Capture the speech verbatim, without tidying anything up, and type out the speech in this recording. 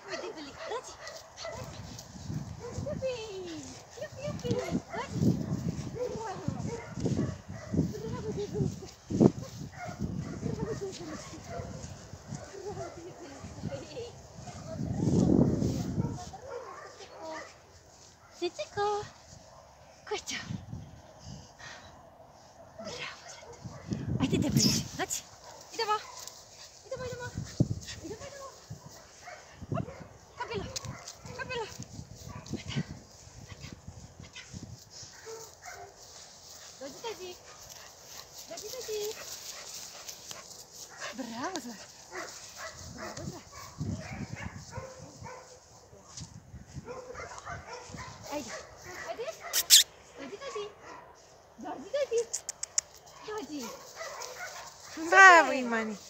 Uite, Felic, dați! Iupi! Iupi, iupi! Dați! Bravo! Bravo, de Felic! Bravo, de Felic! Bravo, de Felic! Сицика! Котя! Браво, злато! Айде да ближи, значи! Идемо! Идемо, идемо! Идемо, идемо! Оп! Капело! Капело! Вата! Вата! Вата! Дойди, дойди! Дойди, дойди! Браво, злато! Браво, злато! Айде! Айде! Дойди, дойди! Дойди, дойди! Дойди! Браво, Имани!